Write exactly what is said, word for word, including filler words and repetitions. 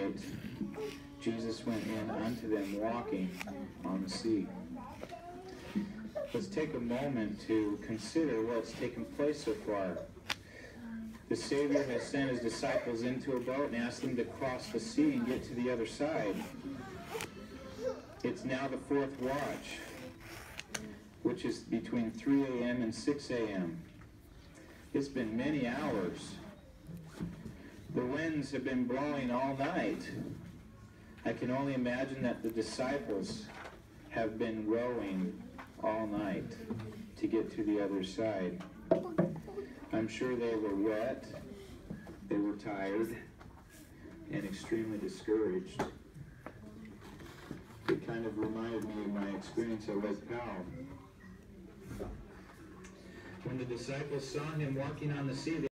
night, Jesus went in unto them walking on the sea. Let's take a moment to consider what's taken place so far. The Savior has sent his disciples into a boat and asked them to cross the sea and get to the other side. It's now the fourth watch, which is between three A M and six A M It's been many hours. The winds have been blowing all night. I can only imagine that the disciples have been rowing all night to get to the other side. I'm sure they were wet, they were tired, and extremely discouraged. It kind of reminded me of my experience at West Powell. When the disciples saw him walking on the sea,